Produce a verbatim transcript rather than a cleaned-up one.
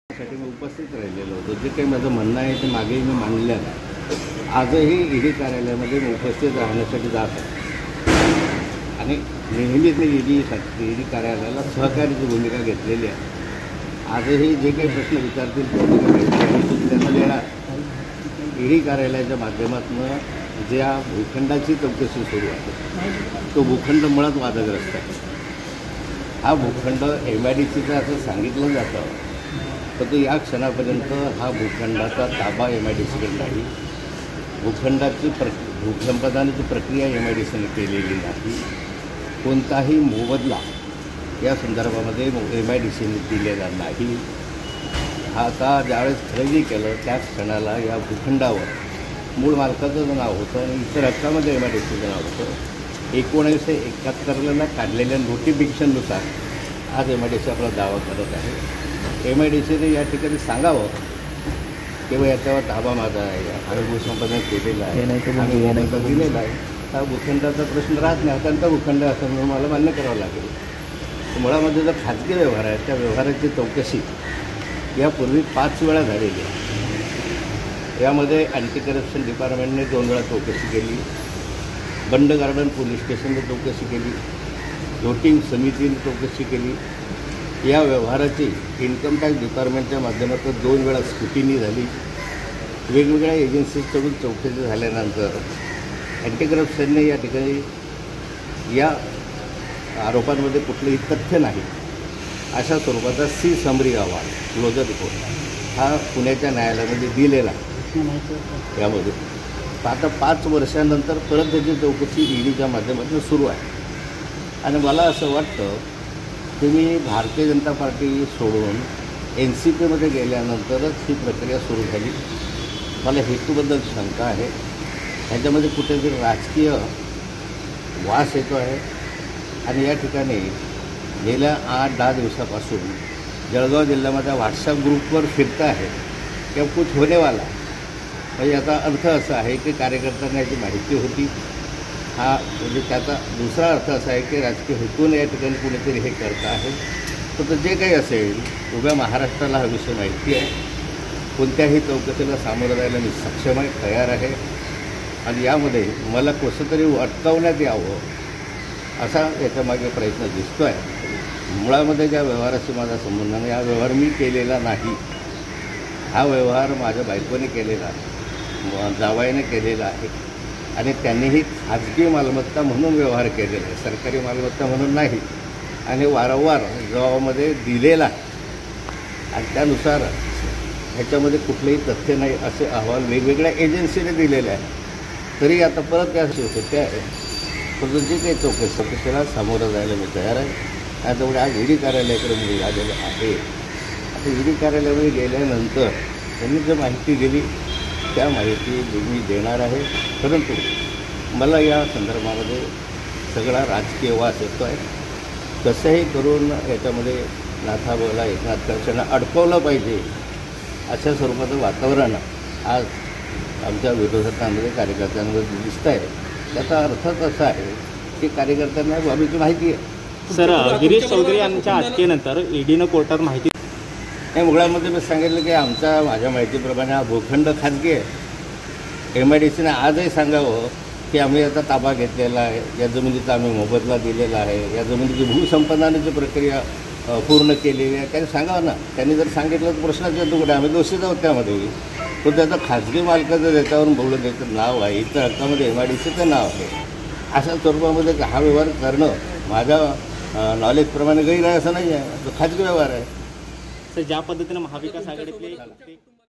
साठी मी उपस्थित राहिलेलो होतो. जे काही माझं म्हणणं आहे ते मागेही मी मांडलं आहे. आजही ईडी कार्यालयामध्ये मी उपस्थित राहण्यासाठी जात आहे आणि नेहमीच मी ईडी ईडी कार्यालयाला सहकार्याची भूमिका घेतलेली आहे. आजही जे काही प्रश्न विचारतील ते त्यांना देणार. ईडी कार्यालयाच्या माध्यमातून ज्या भूखंडाची चौकशी सुरू आहे तो भूखंड मुळात वादग्रस्त आहे. हा भूखंड एम आय डी सीचा असं सांगितलं जातं, परंतु या क्षणापर्यंत हा भूखंडाचा ताबा एम आय डी सीकडे नाही. भूखंडाची प्र भूसंपादनाची प्रक्रिया एम आय डी सीने केलेली नाही. कोणताही मोबदला या संदर्भामध्ये एम आय डी सीने दिलेला नाही. हा आता ज्यावेळेस खरेदी केलं त्याच क्षणाला या भूखंडावर मूळ मालकाचं नाव होतं आणि इतर हक्कामध्ये एम आय डी सीचं नाव होतं. एकोणीसशे एकाहत्तरला काढलेल्या नोटिफिकेशननुसार आज एम आय डी सी आपला दावा करत आहे. एम आय डी सीने या ठिकाणी सांगावं किंवा याच्यावर ताबा माझा आहे, आम्ही भूसंपादन केलेलं आहे, आम्ही मोबदला दिलेला आहे. हा भूखंडाचा प्रश्न राहत नाही. अत्यंत भूखंड असं म्हणून मला मान्य करावं लागेल. मुळामध्ये जो खाजगी व्यवहार आहे त्या व्यवहाराची चौकशी यापूर्वी पाच वेळा झालेली आहे. यामध्ये अँटी करप्शन डिपार्टमेंटने दोन वेळा चौकशी केली, बंड गार्डन पोलीस स्टेशनने चौकशी केली, व्होटिंग समितीने चौकशी केली. या व्यवहाराची इन्कम टॅक्स डिपार्टमेंटच्या माध्यमातून दोन वेळा स्क्रुटिनी झाली. वेगवेगळ्या एजन्सीजकडून चौकशी झाल्यानंतर अँटी करप्शनने या ठिकाणी या आरोपांमध्ये कुठलंही तथ्य नाही अशा स्वरूपाचा सी समरी अहवाल क्लोजर रिपोर्ट हा पुण्याच्या न्यायालयामध्ये दिलेला आहे. यामध्ये आता पाच वर्षानंतर परत त्याची चौकशी ईडीच्या माध्यमातून सुरू आहे. आणि मला असं वाटतं की मी भारतीय जनता पार्टी सोडून एन सी पीमध्ये गेल्यानंतरच ही प्रक्रिया सुरू झाली. मला हेतूबद्दल शंका आहे. ह्याच्यामध्ये कुठेतरी राजकीय वास येतो आहे. आणि या ठिकाणी गेल्या आठ दहा दिवसापासून जळगाव जिल्ह्यामध्ये व्हॉट्सअप ग्रुपवर फिरतं आहे किंवा कुछ होनेवाला. म्हणजे याचा अर्थ असा आहे की कार्यकर्त्यांना याची माहिती होती. हा म्हणजे त्याचा दुसरा अर्थ असा आहे की राजकीय हेतून या ठिकाणी कुणीतरी हे करतं आहे. तर जे काही असेल उभ्या महाराष्ट्राला हा विषय माहिती आहे. कोणत्याही चौकशीला सामोरं जायला मी सक्षम आहे, तयार आहे. आणि यामध्ये मला कसं तरी अटकावण्यात यावं असा याच्यामागे प्रयत्न दिसतो आहे. मुळामध्ये ज्या व्यवहाराशी माझा संबंध नाही, हा व्यवहार मी केलेला नाही. हा व्यवहार माझ्या बायकोने केलेला, जावयाने केलेला आहे. आणि त्यांनीही खाजगी मालमत्ता म्हणून व्यवहार केलेला आहे, सरकारी मालमत्ता म्हणून नाही. आणि वारंवार जबाबामध्ये दिलेला आहे. आणि त्यानुसार ह्याच्यामध्ये कुठलंही तथ्य नाही असे अहवाल वेगवेगळ्या एजन्सीने दिलेले आहे. तरी आता परत त्या होते आहे. परंतु जे काही चौकशी चौकशीला सामोरं जायला मी तयार आहे. आणि तेवढे आज ईडी कार्यालयाकडे मी आलेलो आहे. आता ईडी कार्यालयामध्ये गेल्यानंतर त्यांनी जी माहिती दिली त्या माहिती मी देणार आहे. परंतु मला या संदर्भामध्ये सगळा राजकीय वास येतो आहे. कसंही करून याच्यामध्ये नाथाबोला एकनाथ खडसेंना अडकवलं पाहिजे अशा स्वरूपाचं वातावरण आज आमच्या विरोधकांमध्ये कार्यकर्त्यांमध्ये दिसतं आहे. त्याचा अर्थच असा आहे की कार्यकर्त्यांना बाबीची माहिती आहे. सर, गिरीश चौधरी यांच्या अटकेनंतर ईडीनं कोर्टात माहिती या मुळामध्ये मी सांगितलं की आमचा माझ्या माहितीप्रमाणे हा भूखंड खाजगी आहे. एम आय डी सीने आजही सांगावं की आम्ही याचा ताबा घेतलेला आहे, या जमिनीचा आम्ही मोबदला दिलेला आहे, या जमिनीची भूसंपादनाची प्रक्रिया पूर्ण केलेली आहे. त्यांनी सांगावं ना. त्यांनी जर सांगितलं तर प्रश्नाचं येतो कुठे, आम्ही दोषीच आहोत त्यामध्ये. तो त्याचं खाजगी मालकाचं त्याच्यावरून बोलून त्याचं नाव आहे, इतर हक्कामध्ये एम आय डी सीचं नाव आहे. अशा स्वरूपामध्ये हा व्यवहार करणं माझ्या नॉलेजप्रमाणे गैर आहे असं नाही आहे. तो खाजगी व्यवहार आहे. सर, ज्या पद्धतीने महाविकास आघाडीतले